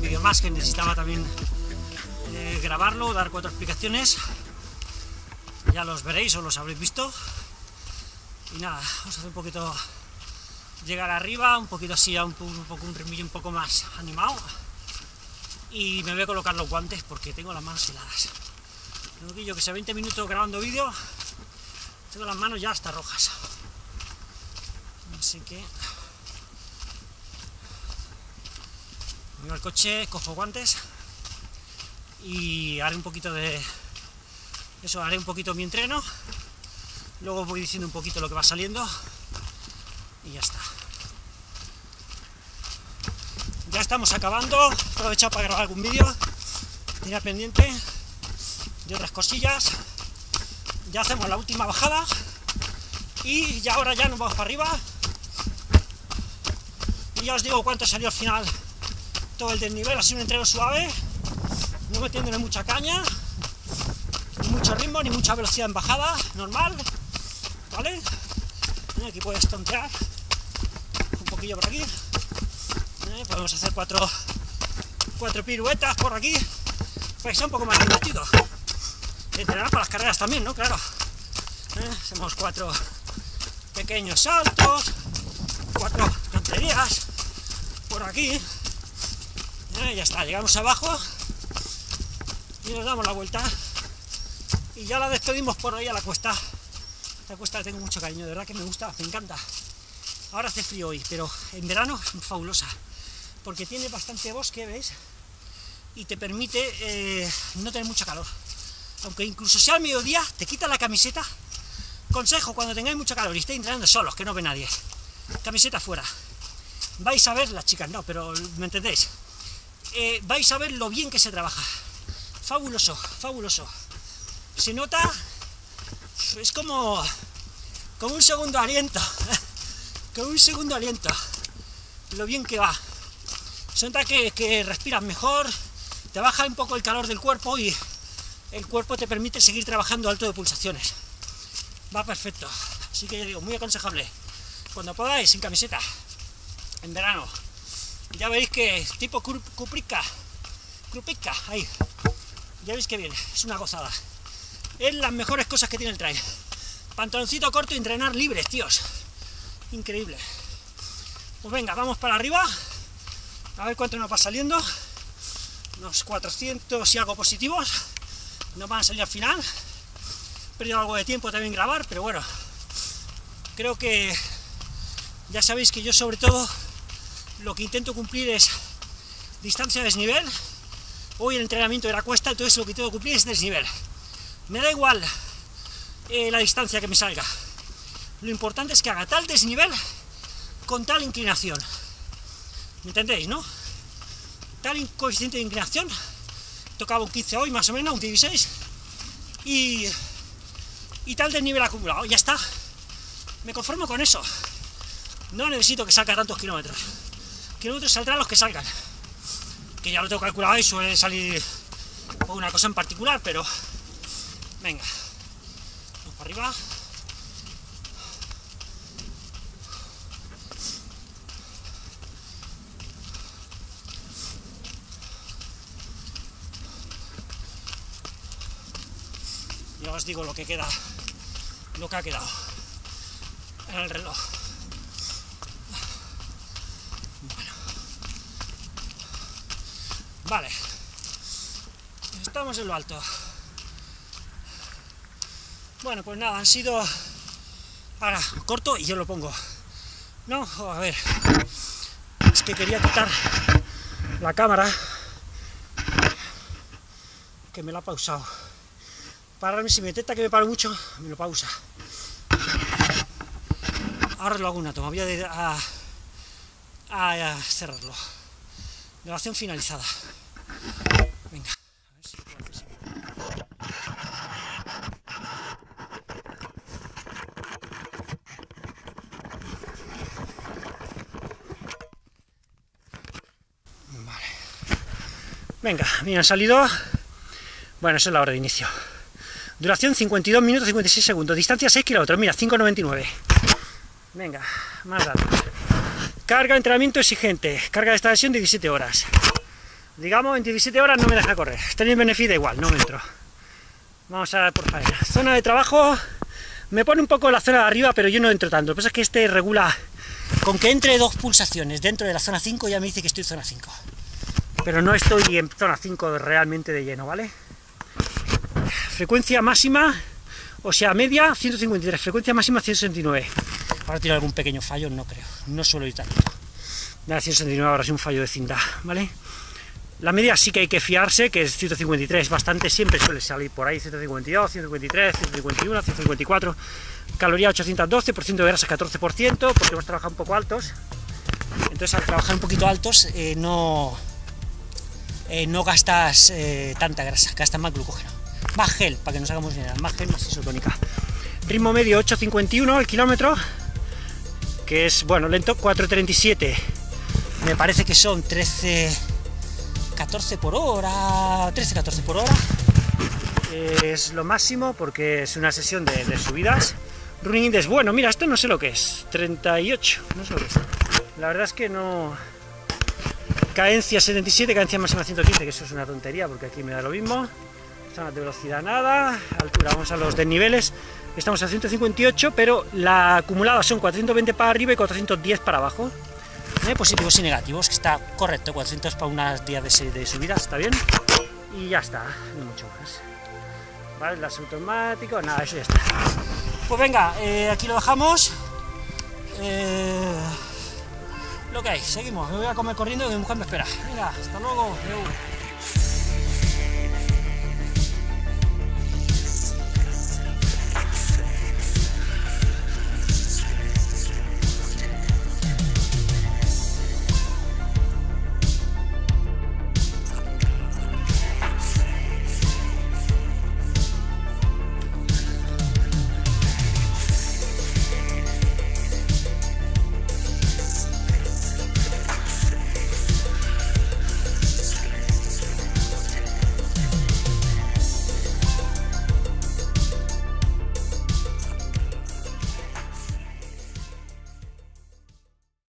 vídeo más que necesitaba también grabarlo, dar 4 explicaciones. Ya los veréis o los habréis visto. Y nada, vamos a hacer un poquito, llegar arriba, un poquito así, un ritmillo un poco más animado. Y me voy a colocar los guantes porque tengo las manos heladas. Tengo que yo que sé 20 minutos grabando vídeo, tengo las manos ya hasta rojas. Así que me voy al coche, cojo guantes y haré un poquito de eso, haré un poquito mi entreno. Luego voy diciendo un poquito lo que va saliendo y ya está. Ya estamos acabando, he aprovechado para grabar algún vídeo, tenía pendiente de otras cosillas. Ya hacemos la última bajada y ya ahora ya nos vamos para arriba. Y ya os digo cuánto salió al final todo el desnivel, así un entreno suave, no metiéndole mucha caña, ni mucho ritmo, ni mucha velocidad en bajada, normal, ¿vale? Aquí puedes tontear un poquillo por aquí, podemos hacer cuatro piruetas por aquí, para que sea un poco más divertido. Entrenar para las carreras también, ¿no? Claro. Hacemos 4 pequeños saltos, 4 tonterías por aquí. Ya está, llegamos abajo y nos damos la vuelta y ya la despedimos por ahí a la cuesta. Esta cuesta le tengo mucho cariño, de verdad que me gusta, me encanta. Ahora hace frío hoy, pero en verano es fabulosa porque tiene bastante bosque, ¿veis? Y te permite no tener mucha calor. Aunque incluso sea al mediodía, te quitas la camiseta. Consejo, cuando tengáis mucha calor y estéis entrenando solos, que no ve nadie, camiseta fuera. Vais a ver, las chicas no, pero ¿me entendéis? Vais a ver lo bien que se trabaja. Fabuloso, fabuloso. Se nota, es como un segundo aliento, como un segundo aliento, lo bien que va. Se nota que respiras mejor, te baja un poco el calor del cuerpo y el cuerpo te permite seguir trabajando alto de pulsaciones. Va perfecto, así que ya digo, muy aconsejable. Cuando podáis, sin camiseta, en verano, ya veréis que tipo Krupica, ahí, ya veis que viene, es una gozada. Es las mejores cosas que tiene el trail. Pantaloncito corto y entrenar libres, tíos. Increíble. Pues venga, vamos para arriba, a ver cuánto nos va saliendo. Unos 400 y algo positivos. No van a salir al final, he perdido algo de tiempo también grabar, pero bueno, creo que ya sabéis que yo sobre todo lo que intento cumplir es distancia de desnivel. Hoy el entrenamiento era cuesta, entonces lo que intento cumplir es desnivel. Me da igual la distancia que me salga, lo importante es que haga tal desnivel con tal inclinación, ¿me entendéis, no? Tal coeficiente de inclinación. Tocaba un 15 hoy, más o menos, un 16, y tal desnivel acumulado, ya está. Me conformo con eso. No necesito que salga tantos kilómetros. Kilómetros saldrán los que salgan. Que ya lo tengo calculado y suele salir por una cosa en particular, pero venga, vamos para arriba. Ya os digo lo que queda, lo que ha quedado en el reloj. Bueno, vale, estamos en lo alto. Bueno, pues nada, han sido, ahora corto y yo lo pongo. No, a ver, es que quería quitar la cámara, que me la ha pausado. Pararme, si me detecta que me paro mucho, me lo pausa. Ahora lo hago una toma, voy a cerrarlo. Grabación finalizada. Venga, a ver si puedo hacer. Vale. Venga, bien, han salido. Bueno, esa es la hora de inicio. Duración 52 minutos 56 segundos. Distancia 6 kilómetros. Mira, 5,99. Venga, más datos. Carga, entrenamiento exigente. Carga de esta sesión de 17 horas. Digamos, en 17 horas no me deja correr. Tenéis beneficio igual, no me entro. Vamos a ver por faena. Zona de trabajo, me pone un poco la zona de arriba, pero yo no entro tanto. Lo que pasa es que este regula, con que entre 2 pulsaciones dentro de la zona 5, ya me dice que estoy en zona 5. Pero no estoy en zona 5 realmente de lleno, ¿vale? Frecuencia máxima, o sea, media 153, frecuencia máxima 169. Ahora tiene algún pequeño fallo, no creo, no suelo ir tanto. De la 169 ahora sí un fallo de cinta, ¿vale? La media sí que hay que fiarse, que es 153, bastante, siempre suele salir por ahí, 152, 153, 151, 154, caloría 812, por ciento de grasa 14%, porque hemos trabajado un poco altos. Entonces al trabajar un poquito altos no gastas tanta grasa, gastas más glucógeno. Más gel, para que nos hagamos idea, más gel, más isotónica. Ritmo medio 8,51 el kilómetro, que es, bueno, lento, 4,37. Me parece que son 14 por hora, 13-14 por hora. Es lo máximo porque es una sesión de subidas. Running Index, bueno, mira, esto no sé lo que es, 38, no sé lo que es. La verdad es que no... Cadencia 77, cadencia máxima 115, que eso es una tontería porque aquí me da lo mismo. Zonas de velocidad nada, altura, vamos a los desniveles. Estamos a 158, pero la acumulada son 420 para arriba y 410 para abajo. Positivos y negativos, que está correcto, 400 para unos días de subida, está bien. Y ya está, no mucho más. Vale, las automáticos, nada, eso ya está. Pues venga, aquí lo dejamos. Lo que hay, seguimos. Me voy a comer corriendo y mi mujer me espera. Venga, hasta luego.